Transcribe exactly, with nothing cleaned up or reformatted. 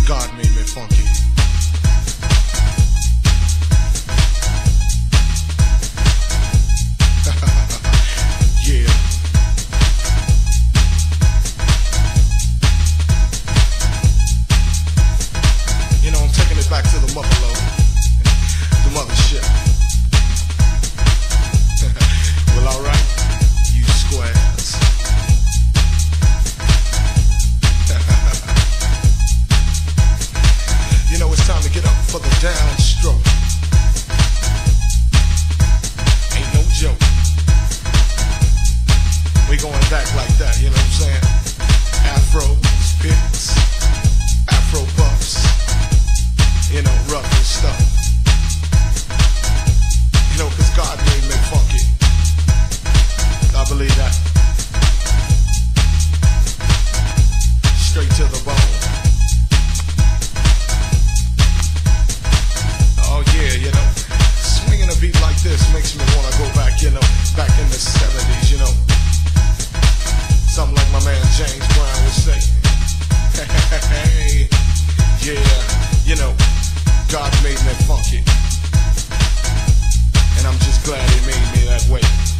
God made me funky. Yeah. You know, I'm taking it back to the mother lode, the mothership. Well, alright, you squares. You know, it's time to get up for the downstroke. Ain't no joke. We going back like that, you know what I'm saying? Afros, picks, afro puffs, you know, rough and stuff. You know, cause God made me funky. I believe that. Straight to the bone. Oh yeah, you know, swinging a beat like this makes me wanna go back, you know, back in the seventies, you know. Something like my man James Brown would say. Hey, yeah, you know, God made me funky. And I'm just glad he made me that way.